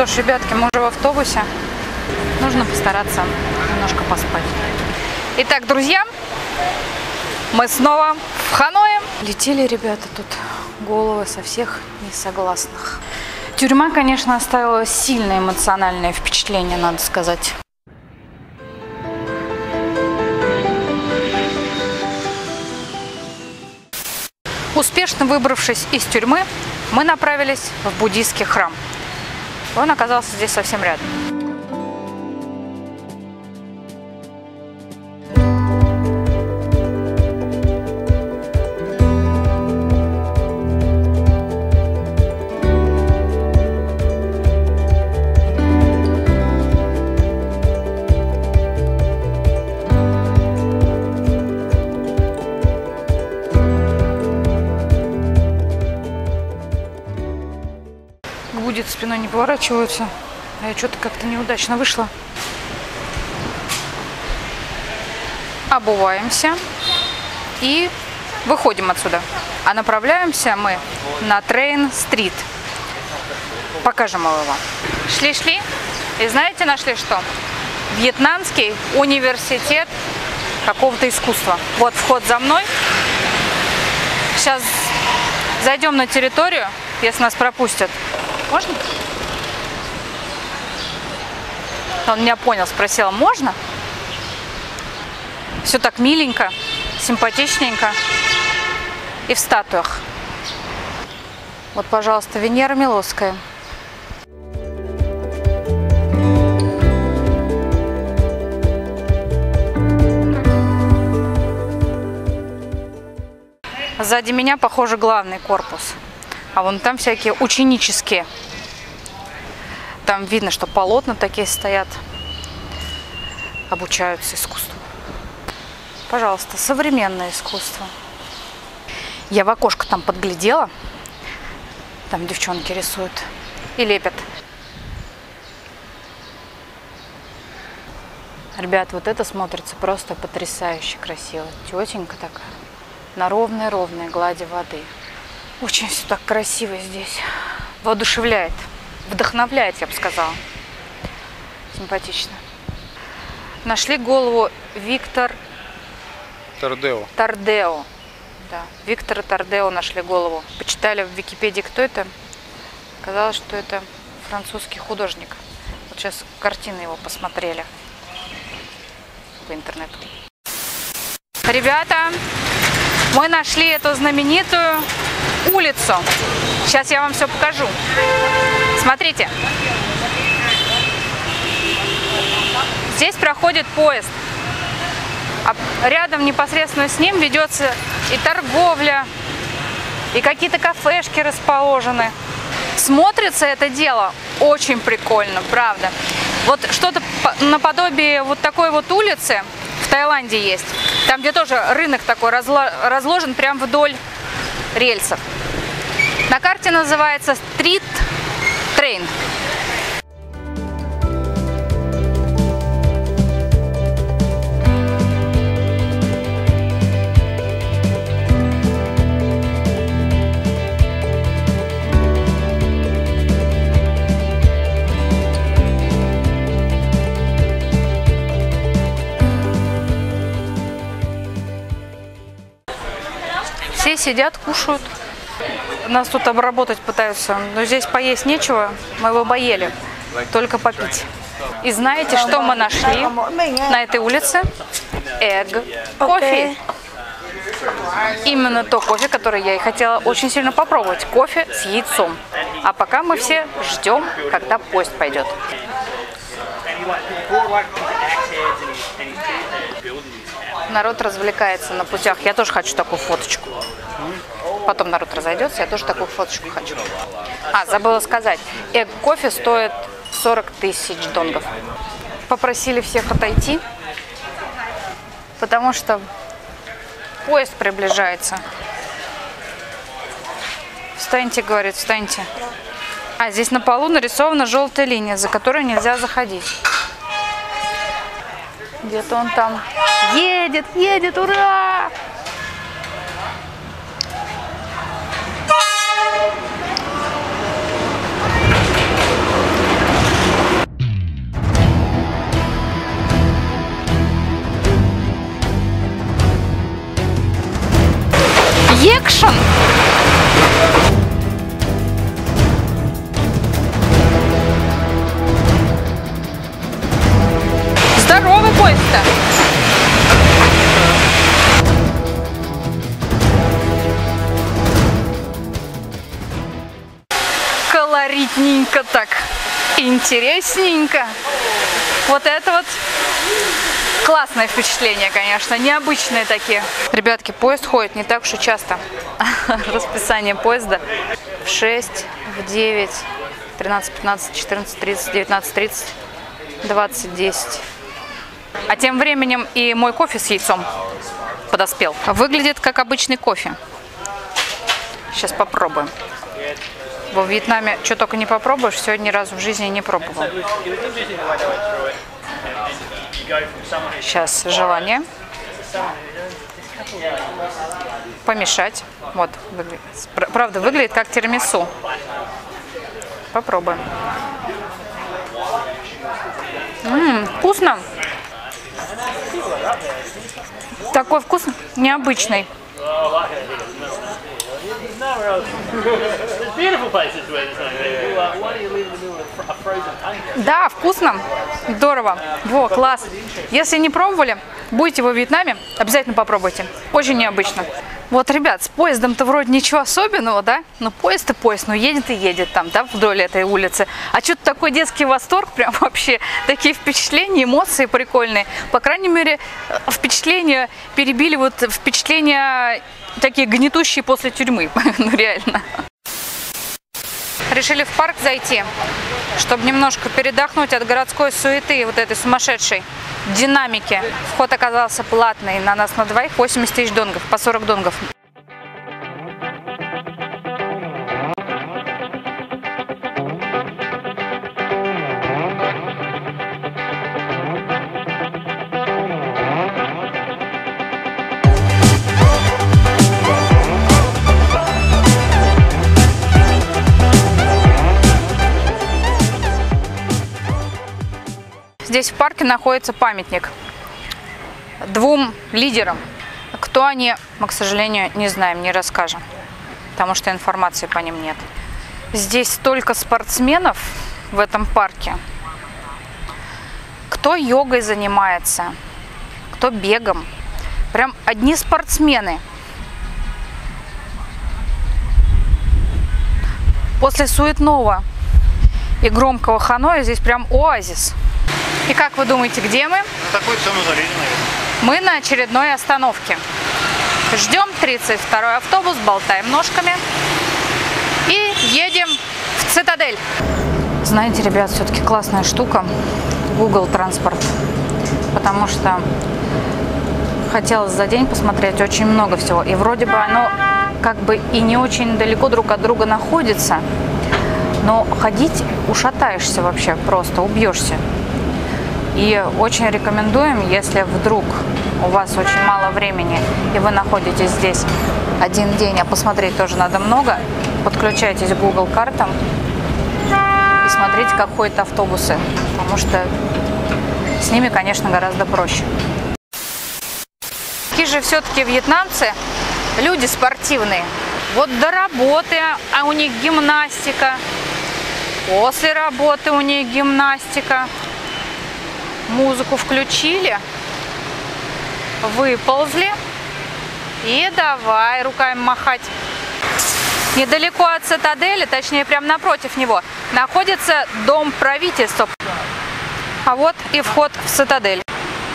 что ж, ребятки, мы уже в автобусе. Нужно постараться немножко поспать. Итак, друзья, мы снова в Ханое. Летели, ребята, тут головы со всех несогласных. Тюрьма, конечно, оставила сильное эмоциональное впечатление, надо сказать. Успешно выбравшись из тюрьмы, мы направились в буддийский храм. Он оказался здесь совсем рядом. Будет спиной не поворачиваются, а я что-то как-то неудачно вышла. Обуваемся и выходим отсюда. А направляемся мы на Трейн-стрит. Покажем его вам. Шли-шли и знаете, нашли что? Вьетнамский университет какого-то искусства. Вот вход за мной. Сейчас зайдем на территорию, если нас пропустят. Можно? Он меня понял, спросила, можно? Все так миленько, симпатичненько и в статуях. Вот, пожалуйста, Венера Милосская. Сзади меня, похоже, главный корпус. А вон там всякие ученические. Там видно, что полотна такие стоят. Обучаются искусству. Пожалуйста, современное искусство. Я в окошко там подглядела. Там девчонки рисуют и лепят. Ребят, вот это смотрится просто потрясающе красиво. Тетенька такая. На ровной-ровной глади воды. Очень все так красиво здесь. Воодушевляет. Вдохновляет, я бы сказала. Симпатично. Нашли голову Виктор Тардео. Да, Виктора Тардео нашли голову. Почитали в Википедии, кто это. Оказалось, что это французский художник. Вот сейчас картины его посмотрели по интернету. Ребята, мы нашли эту знаменитую улицу. Сейчас я вам все покажу. Смотрите. Здесь проходит поезд. А рядом непосредственно с ним ведется и торговля, и какие-то кафешки расположены. Смотрится это дело очень прикольно, правда. Вот что-то наподобие вот такой вот улицы в Таиланде есть. Там, где тоже рынок такой разложен прямо вдоль рельсов. На карте называется Street Train. Все сидят, кушают. Нас тут обработать пытаются, но здесь поесть нечего, мы его поели, только попить. И знаете, что мы нашли на этой улице? Egg кофе. Именно то кофе, которое я и хотела очень сильно попробовать. Кофе с яйцом. А пока мы все ждем, когда поезд пойдет. Народ развлекается на путях. Я тоже хочу такую фоточку. Потом народ разойдется, я тоже такую фоточку хочу. А, забыла сказать. Egg кофе стоит 40 тысяч донгов. Попросили всех отойти, потому что поезд приближается. Встаньте, говорит, встаньте. А, здесь на полу нарисована желтая линия, за которой нельзя заходить. Где-то он там едет, едет, ура! Так, интересненько. Вот это вот классное впечатление, конечно, необычные такие. Ребятки, поезд ходит не так уж и часто. Расписание поезда в 6, в 9, 13, 15, 14, 30, 19, 30, 20, 10. А тем временем и мой кофе с яйцом подоспел. Выглядит как обычный кофе. Сейчас попробуем. Во Вьетнаме что только не попробуешь, сегодня ни разу в жизни не пробовал. Сейчас желание. Помешать. Вот, правда, выглядит как тирамису. Попробуем. Вкусно. Такой вкус необычный. Да, вкусно, здорово. Во, класс. Если не пробовали, будете во Вьетнаме, обязательно попробуйте. Очень необычно. Вот, ребят, с поездом-то вроде ничего особенного, да? Но поезд и поезд, ну едет и едет там, да, вдоль этой улицы. А что-то такой детский восторг, прям вообще такие впечатления, эмоции прикольные. По крайней мере, впечатления перебили вот впечатления такие гнетущие после тюрьмы. Ну реально. Решили в парк зайти, чтобы немножко передохнуть от городской суеты, вот этой сумасшедшей динамики. Вход оказался платный, на нас на двоих 80 тысяч донгов, по 40 донгов. Здесь в парке находится памятник двум лидерам. Кто они, мы, к сожалению, не знаем, не расскажем, потому что информации по ним нет. Здесь столько спортсменов в этом парке. Кто йогой занимается, кто бегом. Прям одни спортсмены. После суетного и громкого Ханоя здесь прям оазис. И как вы думаете, где мы? Такой темный залез, наверное. Мы на очередной остановке. Ждем 32-й автобус, болтаем ножками и едем в Цитадель. Знаете, ребят, все-таки классная штука Google Транспорт, потому что хотелось за день посмотреть очень много всего. И вроде бы оно как бы и не очень далеко друг от друга находится, но ходить ушатаешься вообще, просто убьешься. И очень рекомендуем, если вдруг у вас очень мало времени и вы находитесь здесь один день, а посмотреть тоже надо много, подключайтесь к Google картам и смотрите, как ходят автобусы, потому что с ними, конечно, гораздо проще. Такие же все-таки вьетнамцы люди спортивные. Вот до работы, а у них гимнастика, после работы у них гимнастика. Музыку включили, выползли и давай руками махать. Недалеко от Цитадели, точнее прямо напротив него, находится дом правительства. А вот и вход в Цитадель.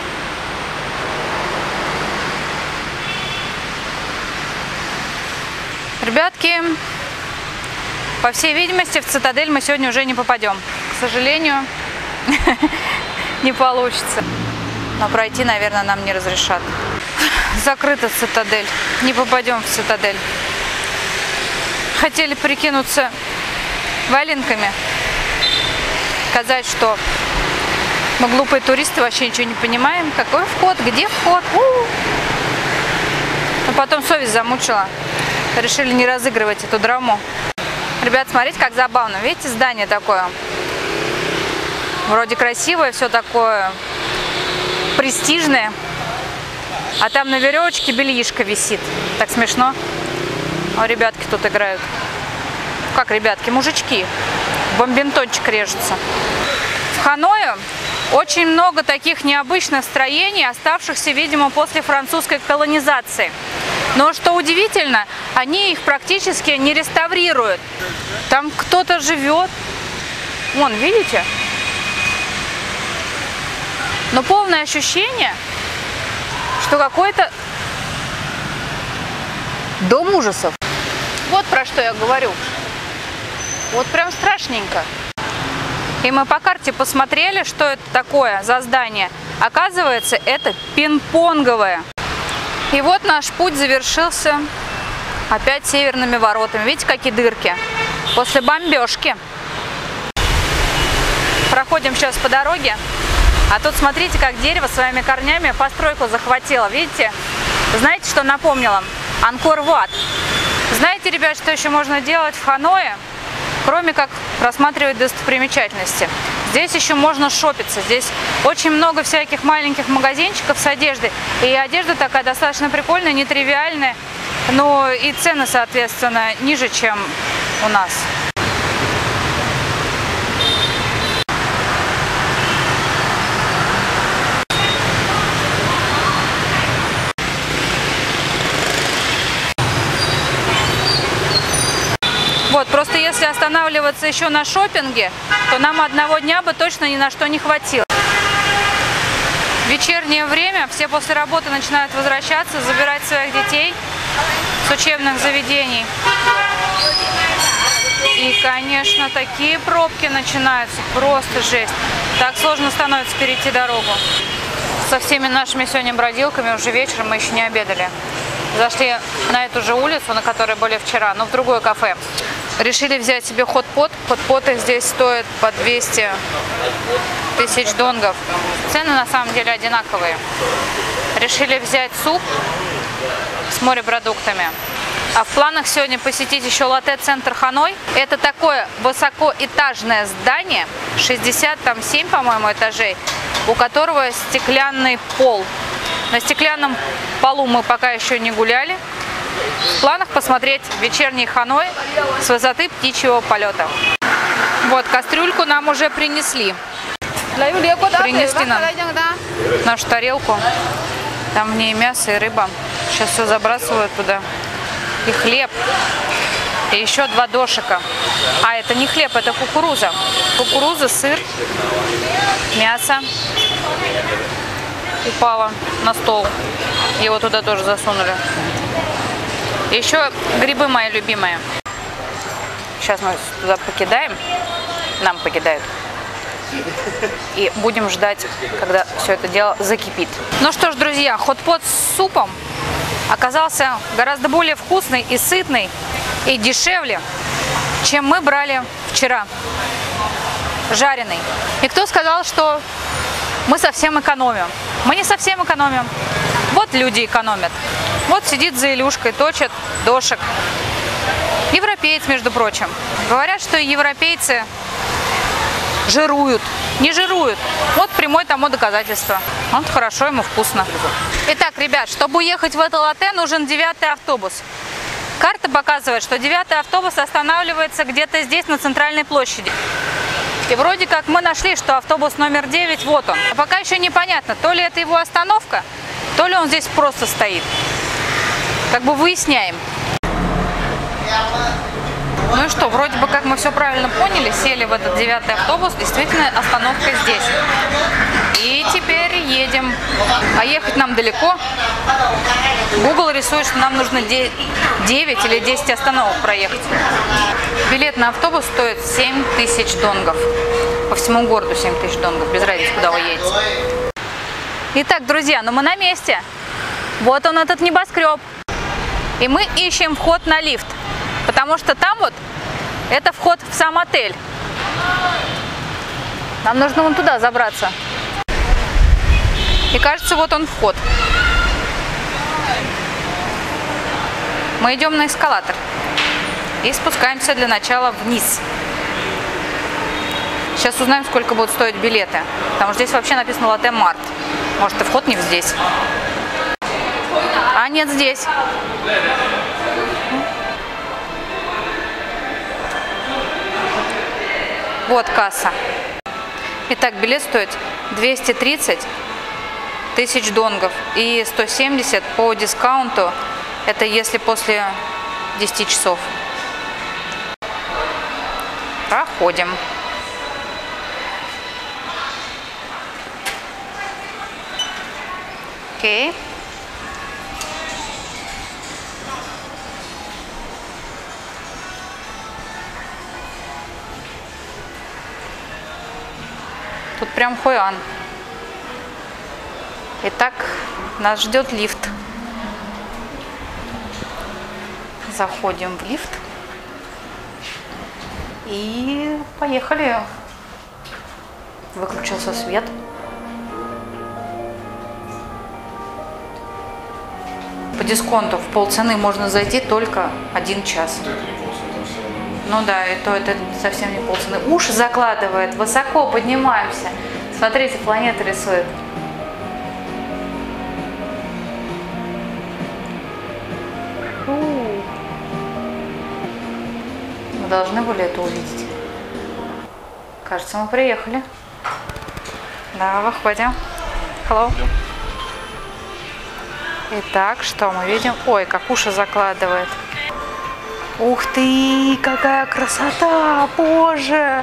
Ребятки, по всей видимости, в Цитадель мы сегодня уже не попадем. К сожалению, не получится. Но пройти, наверное, нам не разрешат. Закрыта Цитадель. Не попадем в Цитадель. Хотели прикинуться валенками. Сказать, что мы глупые туристы, вообще ничего не понимаем. Какой вход? Где вход? Но потом совесть замучила. Решили не разыгрывать эту драму. Ребят, смотрите, как забавно. Видите, здание такое? Вроде красивое, все такое престижное. А там на веревочке бельишко висит. Так смешно. А ребятки тут играют. Как ребятки? Мужички. Бомбинтончик режется. В Ханое очень много таких необычных строений, оставшихся, видимо, после французской колонизации. Но что удивительно, они их практически не реставрируют. Там кто-то живет, Вон, видите? Но полное ощущение, что какой-то дом ужасов. Вот про что я говорю. Вот прям страшненько. И мы по карте посмотрели, что это такое за здание. Оказывается, это пинг-понговое. И вот наш путь завершился опять северными воротами. Видите, какие дырки? После бомбежки. Проходим сейчас по дороге. А тут смотрите, как дерево своими корнями постройку захватило. Видите? Знаете, что напомнило? Анкор-Ват. Знаете, ребят, что еще можно делать в Ханое? Кроме как рассматривать достопримечательности. Здесь еще можно шопиться. Здесь очень много всяких маленьких магазинчиков с одеждой. И одежда такая достаточно прикольная, нетривиальная. Но и цены, соответственно, ниже, чем у нас. Вот, просто если останавливаться еще на шопинге, то нам одного дня бы точно ни на что не хватило. В вечернее время все после работы начинают возвращаться, забирать своих детей с учебных заведений. И, конечно, такие пробки начинаются, просто жесть. Так сложно становится перейти дорогу. Со всеми нашими сегодня бродилками уже вечером мы еще не обедали. Зашли на эту же улицу, на которой были вчера, но в другое кафе. Решили взять себе хот-пот. Хот-поты здесь стоят по 200 тысяч донгов. Цены на самом деле одинаковые. Решили взять суп с морепродуктами. А в планах сегодня посетить еще латте-центр Ханой. Это такое высокоэтажное здание, 67, по-моему, этажей, у которого стеклянный пол. На стеклянном полу мы пока еще не гуляли. В планах посмотреть вечерний Ханой с высоты птичьего полета. Вот, кастрюльку нам уже принесли. Принесли нам нашу тарелку. Там в ней мясо и рыба. Сейчас все забрасывают туда. И хлеб. И еще 2 дошика. А это не хлеб, это кукуруза. Кукуруза, сыр, мясо упало на стол. Его туда тоже засунули. Еще грибы мои любимые. Сейчас мы туда покидаем. Нам покидают. И будем ждать, когда все это дело закипит. Ну что ж, друзья, хот-пот с супом оказался гораздо более вкусный и сытный, и дешевле, чем мы брали вчера. Жареный. И кто сказал, что мы совсем экономим? Мы не совсем экономим. Вот люди экономят. Вот сидит за Илюшкой, точит дошек. Европеец, между прочим. Говорят, что европейцы жируют. Не жируют. Вот прямое тому доказательство. Вот хорошо, ему вкусно. Итак, ребят, чтобы уехать в это латте, нужен 9-й автобус. Карта показывает, что 9-й автобус останавливается где-то здесь, на центральной площади. И вроде как мы нашли, что автобус номер 9, вот он. А пока еще непонятно, то ли это его остановка, то ли он здесь просто стоит. Как бы выясняем. Ну и что, вроде бы как мы все правильно поняли, сели в этот 9-й автобус, действительно остановка здесь. И теперь едем. А ехать нам далеко. Google рисует, что нам нужно 9 или 10 остановок проехать. Билет на автобус стоит 7 тысяч донгов. По всему городу 7 тысяч донгов, без разницы, куда вы едете. Итак, друзья, ну мы на месте. Вот он, этот небоскреб. И мы ищем вход на лифт. Потому что там вот, это вход в сам отель. Нам нужно вон туда забраться. И кажется, вот он вход. Мы идем на эскалатор. И спускаемся для начала вниз. Сейчас узнаем, сколько будут стоить билеты. Потому что здесь вообще написано латте март. Может, и вход не здесь. А нет, здесь. Вот касса. Итак, билет стоит 230 тысяч донгов и 170 по дискаунту. Это если после 10 часов. Проходим. Окей. Тут прям Хойан. Итак, нас ждет лифт. Заходим в лифт. И поехали. Выключился свет. По дисконту в полцены можно зайти только 1 час. Ну да, и то это совсем не полцены. Уши закладывает, высоко поднимаемся. Смотрите, планета рисует. Мы должны были это увидеть. Кажется, мы приехали. Да, выходим. Hello. Итак, что мы видим? Ой, как уши закладывает. Ух ты, какая красота, боже!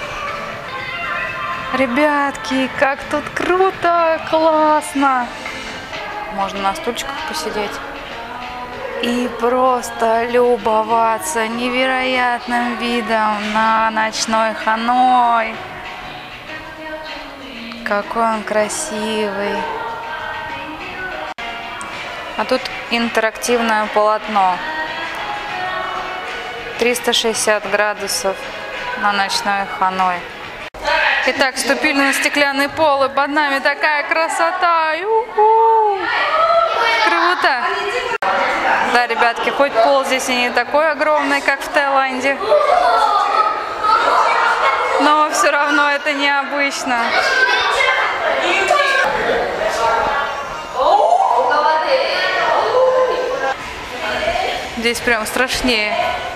Ребятки, как тут круто, классно! Можно на стульчиках посидеть и просто любоваться невероятным видом на ночной Ханой. Какой он красивый! А тут интерактивное полотно. 360 градусов на ночной Ханой. Итак, ступили на стеклянный пол, и под нами такая красота. Ю-ху! Круто! Да, ребятки, хоть пол здесь и не такой огромный, как в Таиланде, но все равно это необычно. Здесь прям страшнее.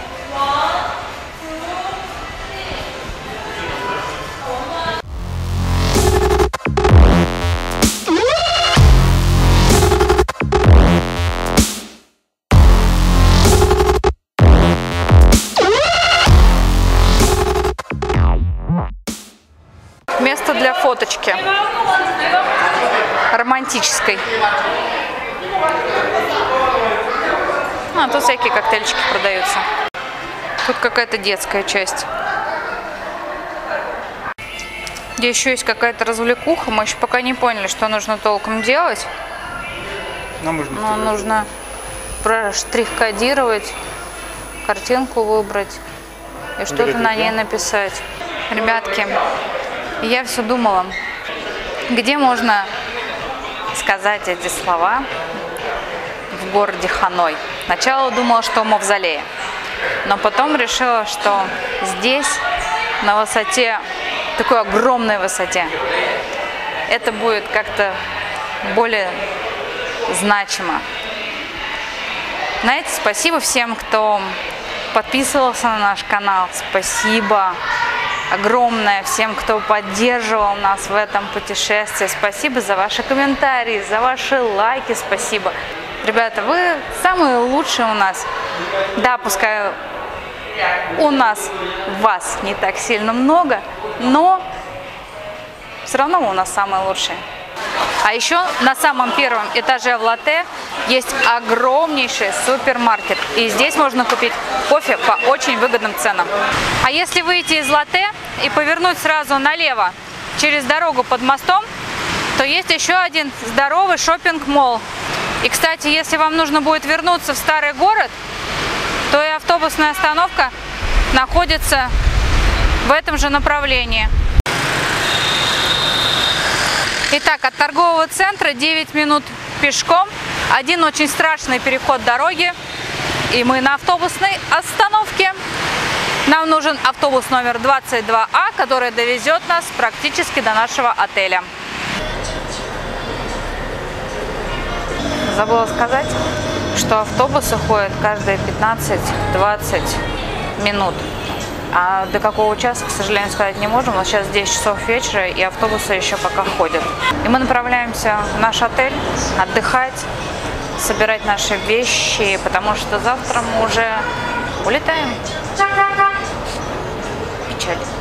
Место для фоточки романтической. А тут всякие коктейльчики продаются. Тут какая-то детская часть. Где еще есть какая-то развлекуха. Мы еще пока не поняли, что нужно толком делать. Но нужно штрих-кодировать, картинку выбрать и что-то на ней написать. Ребятки, я все думала, где можно сказать эти слова в городе Ханой. Сначала думала, что в мавзолее, но потом решила, что здесь, на высоте, такой огромной высоте, это будет как-то более значимо. Знаете, спасибо всем, кто подписывался на наш канал. Спасибо огромное всем, кто поддерживал нас в этом путешествии. Спасибо за ваши комментарии, за ваши лайки. Спасибо. Ребята, вы самые лучшие у нас. Да, пускай у нас вас не так сильно много, но все равно вы у нас самые лучшие. А еще на самом первом этаже в Лотте есть огромнейший супермаркет. И здесь можно купить кофе по очень выгодным ценам. А если выйти из Лотте и повернуть сразу налево через дорогу под мостом, то есть еще один здоровый шопинг-молл. И, кстати, если вам нужно будет вернуться в старый город, то и автобусная остановка находится в этом же направлении. Итак, от торгового центра 9 минут пешком, один очень страшный переход дороги, и мы на автобусной остановке. Нам нужен автобус номер 22А, который довезет нас практически до нашего отеля. Забыла сказать, что автобусы ходят каждые 15-20 минут. А до какого часа, к сожалению, сказать не можем. У нас сейчас 10 часов вечера, и автобусы еще пока ходят. И мы направляемся в наш отель отдыхать, собирать наши вещи, потому что завтра мы уже улетаем. Печаль.